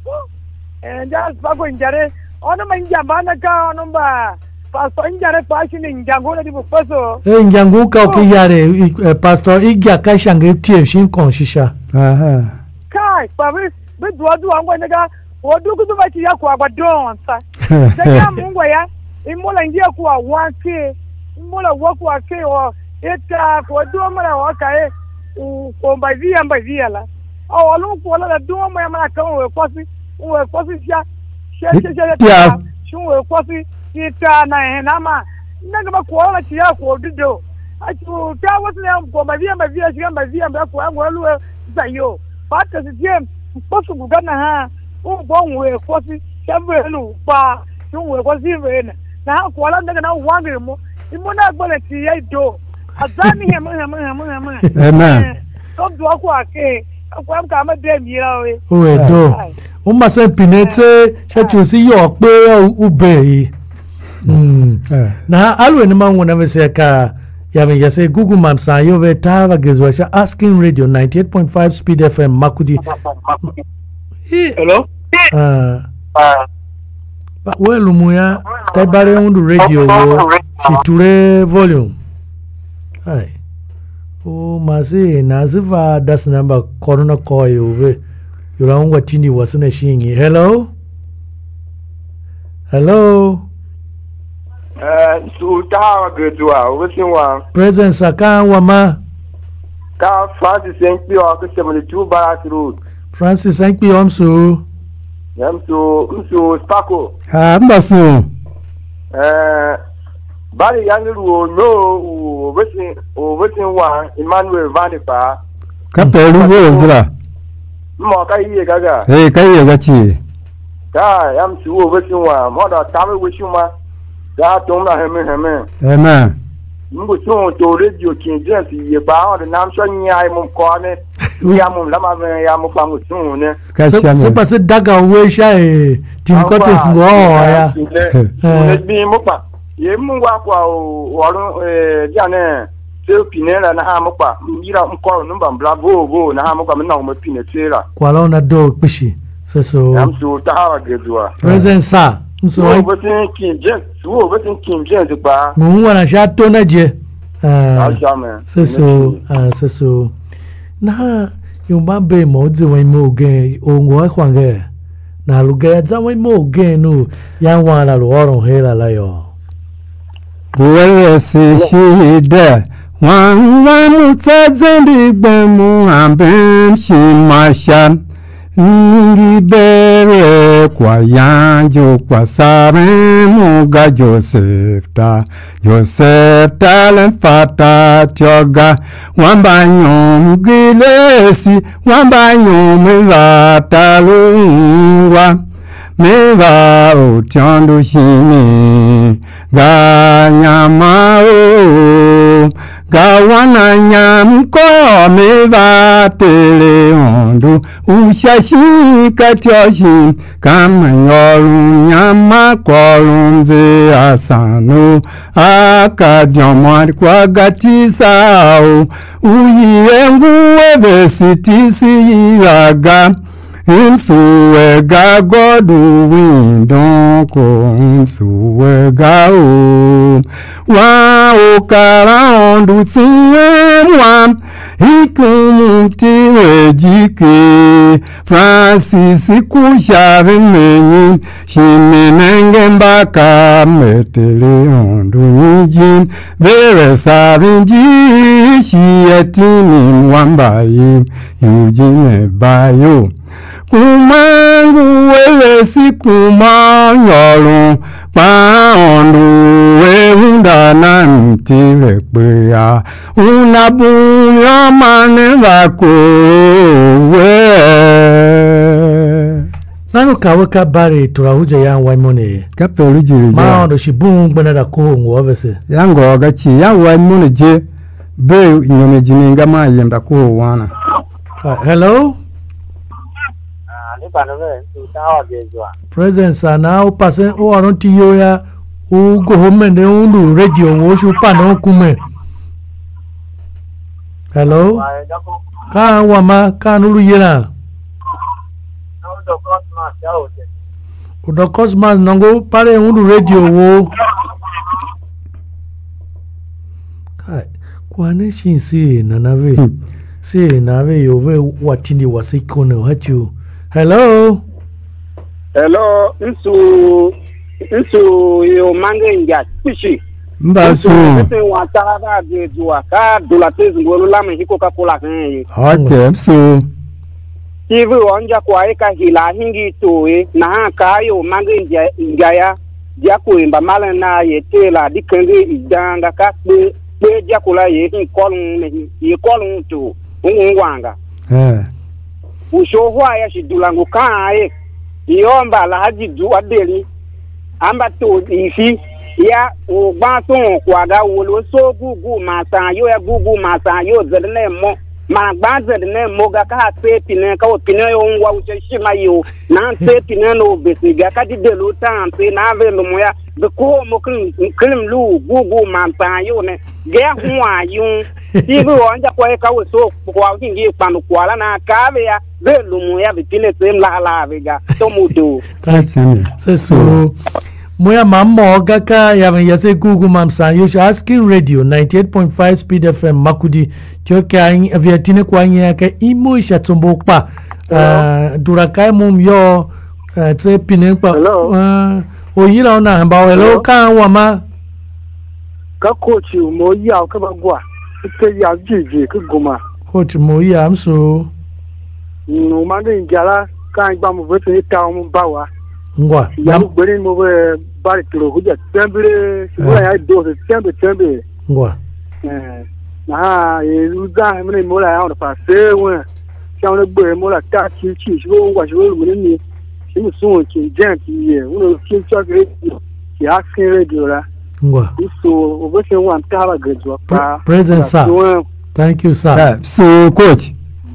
eh ja Spako njare ona manjamba na ka ono ba pastor njare pashi ni njango na dibo paso eh njango ka okiyare pastor igya ka shange tie shin konshisha aha kai pawe be duwa duwa ngwa nega odu kudu ba ya kwa badon sa daga mungwa ya imola ngia kwa wake imola wako wake o eta kwa duwa mara wakae ko mbazia mbazia la au alu ko la duwa mara mara kan we kwasi we kwasi sha sha sha sha shun we kwasi ita na henama naga ba ko la ti ya ko dido achu ta wasu ne ko mbazia mbazia shi mbazia mba ko yangu alu zayo pata si jem posu gugana ha o bon we kwasi shambe lu pa shun we kwasi vena na ko la naga na wangi mo imona gbole ti ya do azani hema hema hema hema amen so do akwa ake akwa am ka ma de mi ra we o e do o ma se pinete se ti o si yo pe ube yi mm na alwe ni ma wona ve se ka ya ve ya se Google Maps a yo ve tava gezwa cha Asking Radio ninety-eight point five Speed F M Makudi hello ah ah well muya tabare undu radio wo fiture volume Hi. Oh, Masi, Naziva, that's number corona coy over. You know what Tini was in a shingy. Hello? Hello? Uh, so Tawa Gudua, what's one? President Sakan Wama. Car Francis Saint Pierre, seventy-two Barras Road. Francis Saint Pierre, so. Yam so, so Spako. ah mbaso Uh, Bari Yangu no, waiting, or waiting one, Emmanuel Vanipa. kapelu wo zira Moka ye gaga. eh kai ya gachi Ka, yam so waiting one, mother Tamil Wishuma. Ga Toma Heme Heme. amen Mbu so to radio King James ye ba the nam so nya mum kone. Yam lama yam pamu so ne. kasha Se me passe daga we sha e Tim Cotes go ya. Ne bi mo pa. Ye mu wa kwa o orun eh diane se pinela na ha mo pa. Mira mko no mbambla bo bo na ha mo kwa na mo pine tera. Kwala na do pishi. Se so. Yam so ta ha gedua. President Sa. So So we think King James, so we think King James ba. mu wana sha to na je. Ah. Aljaman. Se so, ah se so. Na yumba be mo ze we mo ge o ngo khwange. Na luge za we mo ge no ya wa la lo ron he la la yo. Buwe se shida wan wan tsazendi gbemu ambem shimasha ngi bere kwa yanjo kwa sare muga Joseph ta Joseph talent fata tioga wamba nyom gilesi wamba nyom vata lungwa meva utyondo shimi ganyama o gawana nyamko meva tele ondo ushashika tyoshi kamanyolu nyama kolunze asano akadyomo kwa gatisao uyiengu webesitisi yiraga Insuega godu windonko insuega o wa o karandu tsuemwa ikumuti wejike Francis kushave menyi shimenenge mbaka metele ondu niji vere savinji shietini mwambaye yujine bayo kumangu wewe sikumanyolu paondu weunda na mtile kwea unabunyo mane vako we nanu kaweka bari turahuja ya waimone kapelu jirija maondo shibungu benada kuhungu wavese yango wagachi ya waimone je be inyome jininga maa yenda kuhu wana uh, hello presence ana upase o aronti yo ya u go home ne undu radio wo shu pa no kume hello ka wa ma ka nulu yera u do cosmos nango pare undu radio wo kai kwane shinsi na nave si nave yo ve watindi wasikone hachu. Hello. Hello, nsu nsu yo mangenja pishi. Mbasu. Nse watara ba gejuwa ka dolatez ngolo la mehiko ka kola kan. Okay, so. Tivu onja kwa eka hila hingi toe na ka yo mangenja ngaya dia ko imba mala na yetela dikenge idanga ka pe pe dia kola ye hin kolun ne ye kolun to ngwanga. Eh. Ushohwa ya shidulangu kae iomba la haji du adeli amba to ifi ya ogbato kwaga wolo so gugu masa yo ya gugu masa yo zedne mo ma gbaze ne mo ga ka se pine ka o pine yo ngwa uche shima yo na se pine no besiga ka di delu tan pe na ve lo mo ya be ko mo krim krim lu gugu masa yo ne ge hwa yun ti bi wonja kwa ka wo so kwa kingi panu kwala na ka ve ya ve lo mo ya bitile sem la la vega to mudo c'est so moya mammo gaka ya yase gugu mamsa yo asking radio ninety-eight point five speed F M makudi choka aviatine kwa nyaka imo isha tumbo pa uh, durakai mum yo tse pine pa o yira ona hamba hello ka wama ka coach mo ya ka bagwa te ya jiji ka goma coach mo ya amso no mande njala ka gba mo vete ta mo bawa ngwa ya gbere mo be bari tro huja tembre siwa ya do tembe tembe ngwa eh na e luga mene mo la ya on pa se won se on gbe mo la ta chi chi siwo ngwa siwo mo ni simu so ki gent ye uno ki chakre ki asking radio la ngwa so obese wan ta ba gredwa pa present sir thank you sir yeah, so coach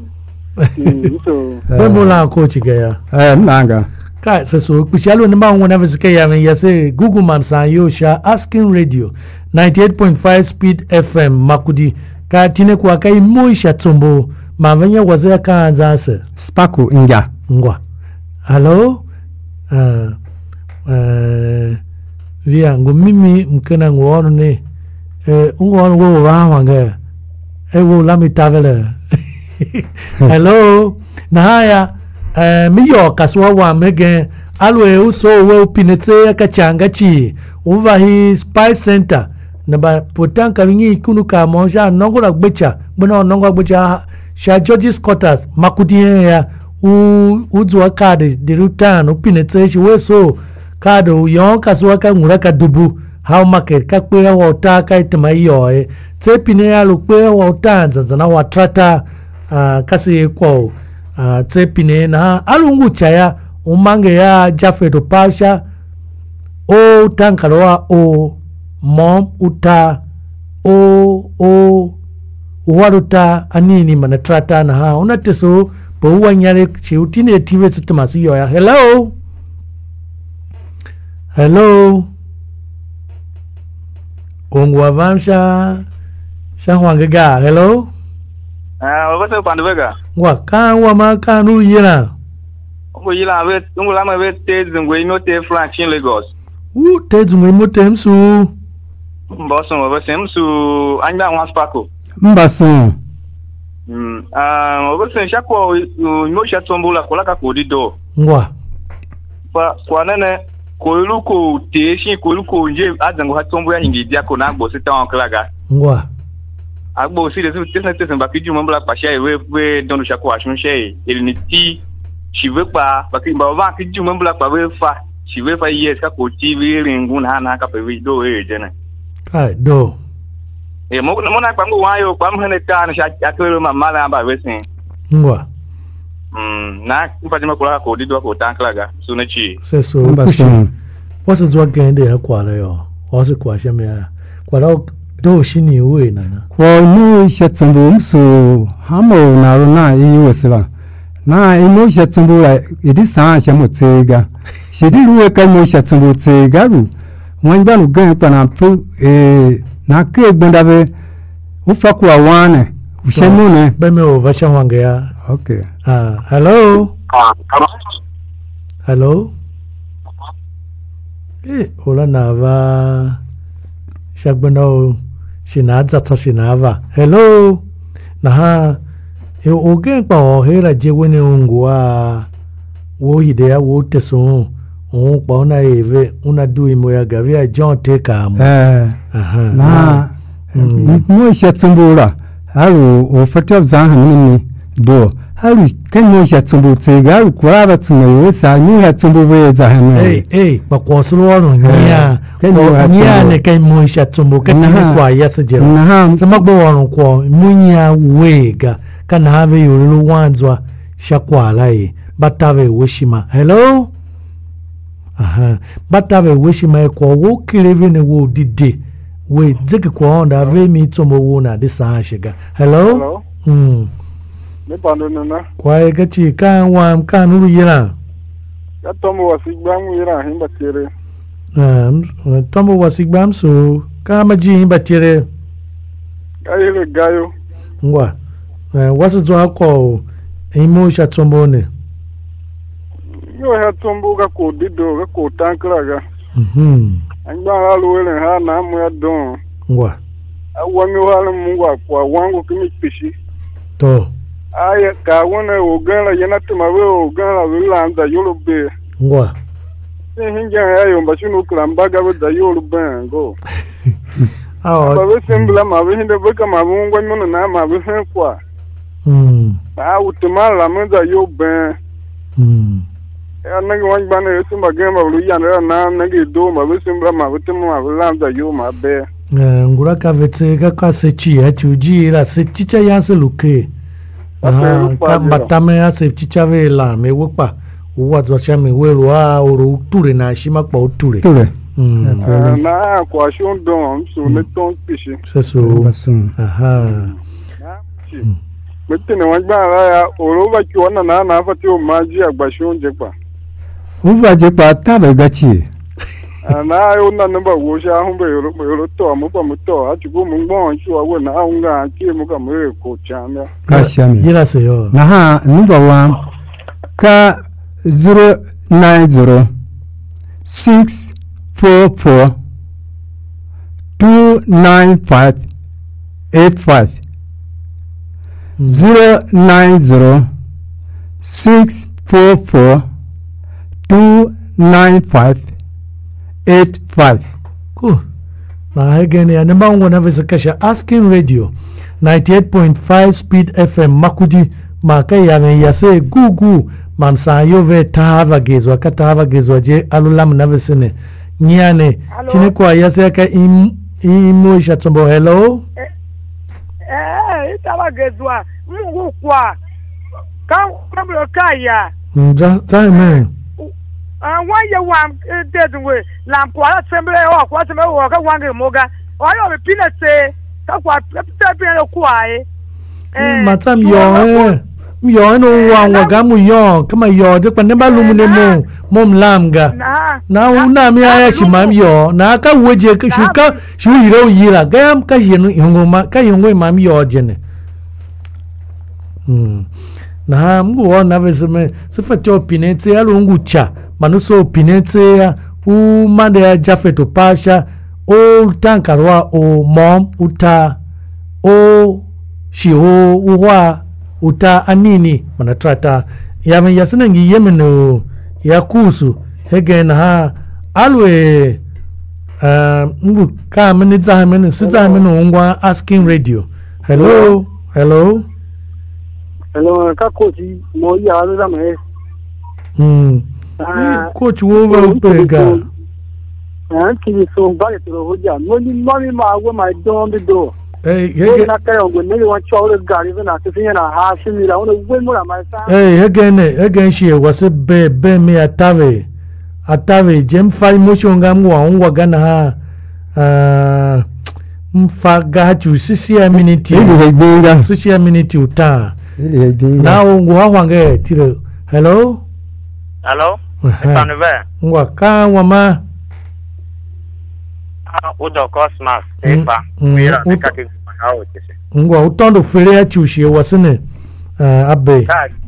so bemo la coach gaya eh nanga kai so kushalo ni ma wona vizike ya ya say Google Maps and yo sha asking radio ninety-eight point five speed F M makudi ka tine kwa kai moisha tumbo mavanya wazea kaanza ase Spaku inga ngwa hello uh uh via ngumimi mkena ngwono ne eh ngwono wo wanga e wo lami tavela hello na haya eh miyo kaswa wa mege alwe uso we upinete yakachanga chi uva hi spy center na ba potan ka wingi kunu ka mo sha nongo la gbecha bana nongo gbecha sha George's quarters makudi ya u uzwa card de rutan upinetse shi weso card yo kaswa ka ngura ka dubu how market ka pe wa ta ka itma yo e tse pine ya lu pe wa ta nzana wa trata uh, kasi kwa uh, tse pine na alungu chaya umange ya Jafedo Pasha o tankarwa o mom uta o o waruta anini mana trata na ha unateso po wanyare chiutine tive sitamasi yo ya hello hello ongwa vamsha shahwangega hello ah wabase pandwega ngwa kan wa ma kanu yira ngo yila we ngo lama we te zungwe no te French in Lagos u te zungwe mo te msu mboso wabase msu anya wan spako mbaso mm ah wabase shako no shatombola kola ka kodido ngwa fa kwa nene koiluko te shi koiluko nje adango hatombo ya nyingi dia ko na gbo sita on klaga ngwa agbo si de tese tese ba kiju mo bla pasha we we donu shako ashun she eliniti chive pa ba ki ba ba kiju mo bla pa we fa chive fa yes ka ko T V ringun ha na ka pe we do e jena kai do e mo mo na pa ngo wa yo pa mo ne ta na sha akelo ma mala ba we sin ngwa mm na mpa jema kula ko dido ko tanklaga so na chi se so mbaso what's the drug gende ya kwa leo what's kwa shame ya kwa lao do shini we na na kwa no shatsumbu mso hamo na rona iyo seba na imo shatsumbu la idi sa sha motega shidi ruwe ka mo shatsumbu tega ru wanja lu gan pa na pu eh na ke gbenda be ufa kwa wane ushemu ne be me over shawanga ya okay ah hello hello eh ola nava shagbenda shinaza to shinava hello na ha e ogen pa o hera je woni ngwa wo hidea wo teso o pa ona eve una du imo ya gavia John take am eh aha na mo shatsumbu haru o fatwa zan hamini do haru kan mo shatsumbu tega kwa ba tsume sa ni hatsumbu we za hamini eh eh ba ko solo no nya nya ne kai mo shatsumbu ka tini kwa yasa je na sama gbo wonu ko munya wega kana have yulu wanzwa shakwala e batave wishima hello aha batave wishima ko wo kireve ne wo dide we zeke kwa onda ave mi tombo wona de sa shiga hello hello mm me pando nana kwa e gachi kan wa kan uru yira ya tombo wasigbam yira himba tere um tombo wasigbam so kama ji himba tere gayo gayo ngwa wasu zo ako imo sha tombo ne yo ha tombo ga ko dido ga ko tankraga mhm anga aluele ha na mu ya don ngwa awami wala mungu kwa wangu kimi pishi to aya ka wona ogala yana tuma we ogala wila anda yolo be ngwa hinja ya yo mbashunu kulambaga we da yolo bengo awo ba we sembla ma we hinde beka ma mungu nyono na ma we kwa mm ah utuma la menda yo ben mm ya nagi wan bana yesu magema lu yana na nagi do ma we sembla ma we tuma ma we landa yo ma be ngura ka vetse ka ka se chi ya chuji ra se chicha ya se luke ah ka batame ya se chicha ve la me wopa uwa zo cha me we lo a oro ture na shima pa oture ture mm na kwa shon don so le ton pishi se so aha mete ne wan gba ya oro ba ki wona na na fa ti o maji agba shon je pa uva je pa ta be gachi na yo na namba wo sha humbe yo yo to mu pa mu to a ti go mu ngbon chu awo na unga ki mu ka mu ko chama ka shami jira se yo na ha number one ka zero nine zero six four four two nine five eight five zero nine zero six four four two nine five eight five. Cool. Na again ya number one na vese kasha Asking Radio ninety-eight point five Speed F M Makudi maka ya me yase gugu mamsa yove tahava gezo aka tahava gezo je alulam na vese ne nyane chine kwa yase ka im imo shatombo hello eh eh tahava gezo mungu kwa kan kablo kaya just time ah why you want dead way lampo ala semble o kwa semble o ka wange moga o yo be pinase ka kwa pita pina kwa e eh matam yo eh yo no wa ga mu yo kama yo de kwa nemba lumu ne mo mom lamga na una mi aya shimam yo na ka woje ka shuka shu yiro yira ga ka yinu yongo ma ka yongo mam yo jene hmm na mgu wa na vese me sifati opinete ya lungu cha manuso opinete ya u mande ya jafeto pasha o tankarwa o mom uta o shiho uwa uta anini manatrata ya me yasina ngi yemeno ya kusu hegen ha alwe uh, mgu ka meni za meni siza meni ngwa Asking Radio hello hello hello ka coach mo ya lo da me mm coach wo va pega ah ki so ba le to hoja mo ni mami ma wo my don the door eh he na ka yo ne wa chawo gari na to finya na ha shi mi la ono we mo la ma sa eh again again she was a be be me atave atave jem fa emotion ngam wa ngwa gana ha ah mfaga chu sisia minute sisia minute uta na ngwa hwange tiro hello hello Tanve ngwa ka wama ah udo cosmos epa mira nikati hao tese ngwa utondo fere ya chushi wasene abe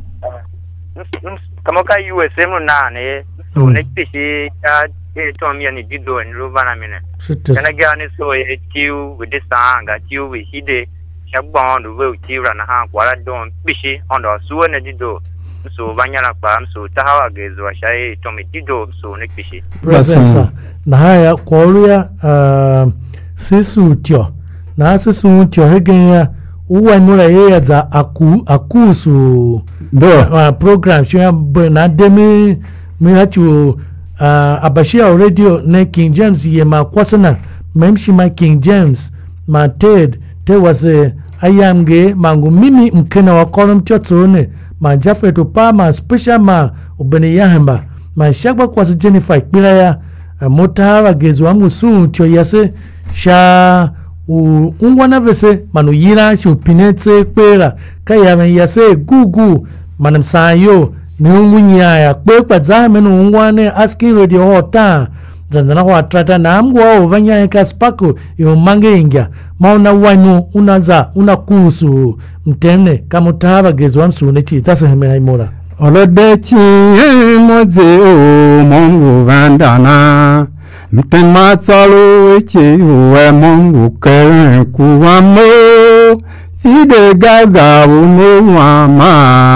kama ka U S M na ne so ne tishi ya e to mi ani dido ni rubana mine kana ga ni so e tiu with this anga tiu we hide shagbon do we tiura na ha kwara don bishi ondo suwe ne dido so banyana kwa so tahawa gezo shai to mi dido so ne bishi professor na haya kwaluya uh, sisu tio na sisu tio hegen ya uwa nura ye za aku akusu do uh, program shia na demi mi hachu uh, abashia radio ne King James ye ma kwasana memshi ma King James ma Ted te wase ayamge mangu mimi mkena wa kolum tiotsone ma jafeto pa ma special ma ubeni yahamba ma shagba kwasi Jennifer ikpila ya uh, motawa gezo wangu su tio yase sha u ungwana vese manu yira shi upinetse kwela kaya me yase gugu manam sayo ni ungunya ya kwekwa zame no ungwane Asking Radio hota zanzana kwa trata na amgwa uvanya ya kaspako yu mange ingia mauna wanyu unaza unakusu mtene kama tahaba gezo wa msunechi tasa heme haimora Olodechi moze o mongu vandana mtema tsalo echi uwe mongu kere kuwamo fide gaga uno wama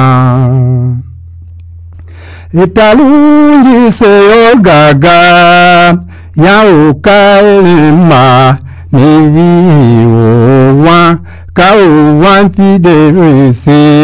italungi seyo gaga ya ukaelema mivi owa ka owa fide rese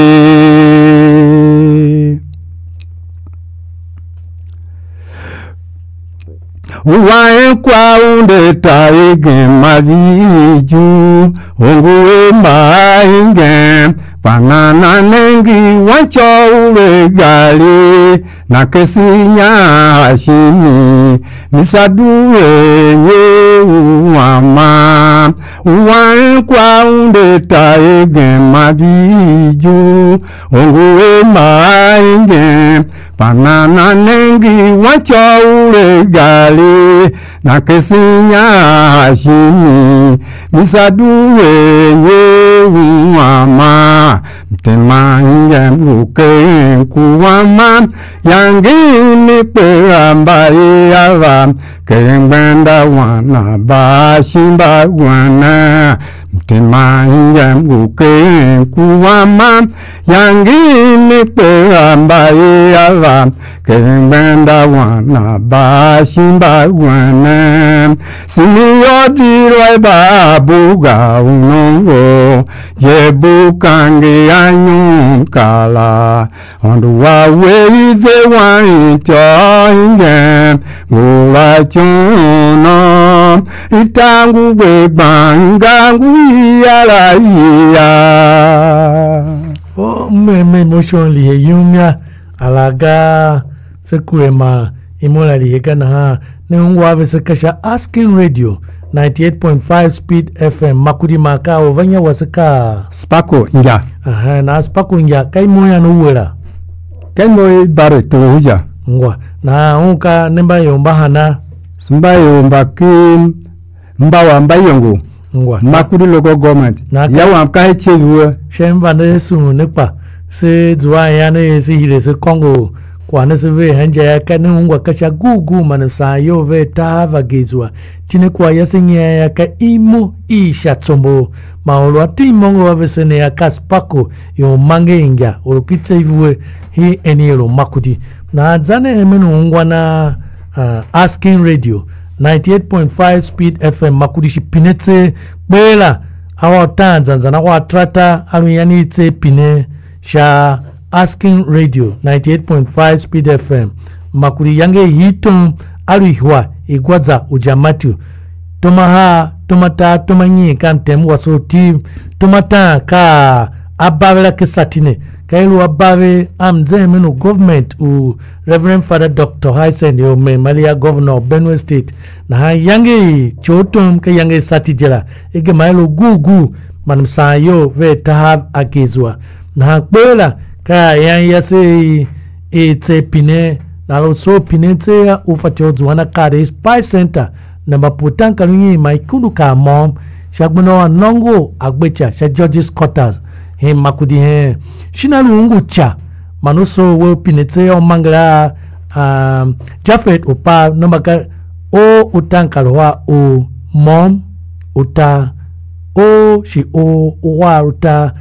uwae kwa unde taige maviju unguwe mainge panana nengi wancho ule gali na kesinya hashimi misadure nye uwama uwae kwa unde taige maviju unguwe mainge panana nengi wancho ule gali na kesinya hashimi misadure nye uwama mtema inge mbuke kuwama yangini peramba yawa kembenda wana bashimba wana mtema inge mbuke kuwama yangini peramba yawa Kembenda wana bashimba wana Simiyo roi babuga unongo Jebu kange anyum kala Ondu wawe ize wanito inge Gula chono Itangu webanga Nguyala iya Oh, me me emotionally he yumya alaga sekurema imola liga na ne ngwa vese kasha Asking Radio ninety-eight point five Speed F M makudi maka ovanya wasaka Spako nja aha na Spako nja kai moya no wera kai moy bare to huja ngwa na unka nemba yomba hana simba yomba kim mbawa mbayongo ngwa makudi logo government ya wa kai cheluwa shemba ne su nekpa se zuwa ya ne se hire se Congo kwa ne se ve hanja ya ka ne ngwa kasha gugu manasa yo ve ta va gezwa tine kwa ya se nya ya ka imo isha tsombo maolo ati mongo wa se ne ya ka Spako yo mange inga orukite ivwe hi eniro makudi na zane emenu ngwa na uh, Asking Radio ninety-eight point five Speed F M makudi shipinetse bela awa tanzanza na kwa trata aluyani ite pine sha Asking Radio ninety-eight point five Speed F M makudi yange hitum aluyihwa igwaza ujamatu tomaha tomata tomanyi kantem waso team tomata ka abavela kesatine kailu abave amze menu government u Reverend Father Doctor Hysen yo me Malia Governor Benue State na ha yange chotom ke yange satijela ege mailo gugu manumsa yo ve tahab agezwa na ha kpela ka yan yase ete pine na lo so pine te ya ufatio zwana kare Spy Center na maputan kalunyi maikundu ka mom shagbono nongo agbecha sha George's Quarters he makudi he shinalu ungu cha manuso we pinete o mangala um, Jafet upa nomaka o utankalwa o mom uta o shi o wa uta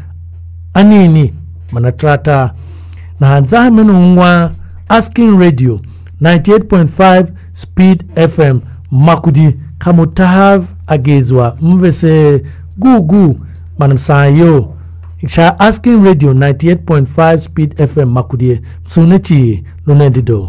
anini manatrata na hanza menu ngwa Asking Radio ninety-eight point five Speed F M makudi kamutahav agezwa mvese gugu manamsayo Sha Asking Radio ninety-eight point five Speed F M makudie sunechi lunendido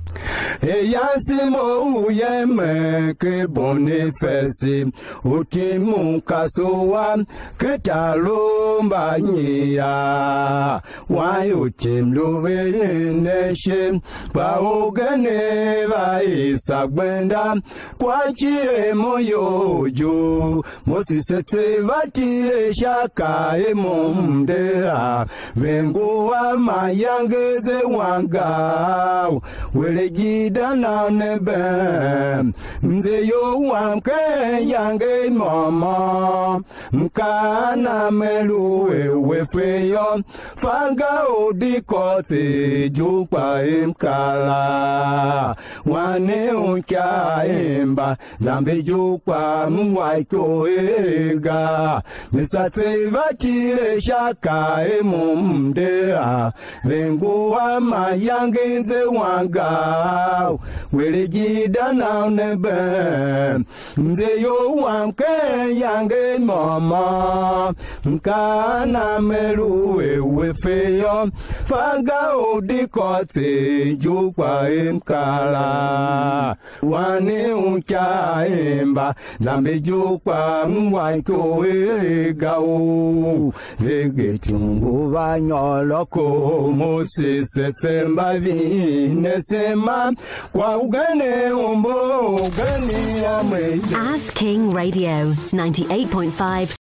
Eyansimo uyeme ke bonifesi utimu kasowa ketalomba nyia wayo timluveneshe baogene ba isagbenda kwachire moyojo mosisete vatile shaka emomdea venguwa mayangeze wanga wele gida na nebe mze yo wamke yange mama mkana melu ewe feyo fanga odikote jukpa imkala wane unka imba zambe jukpa mwaiko ega misate vatile shaka emumdea venguwa mayange nze wanga wele gida na nebe mze yo wamke yange mama mkana melu ewe feyo fanga odikote jukwa imkala wane unka imba zambe jukwa mwaiko egao zegetungu vanyoloko mose setemba vine sema kwa ugane umbo ugane ya mwe Asking Radio ninety-eight point five